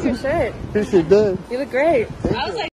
your shirt. Your shit done. You look great. I was like.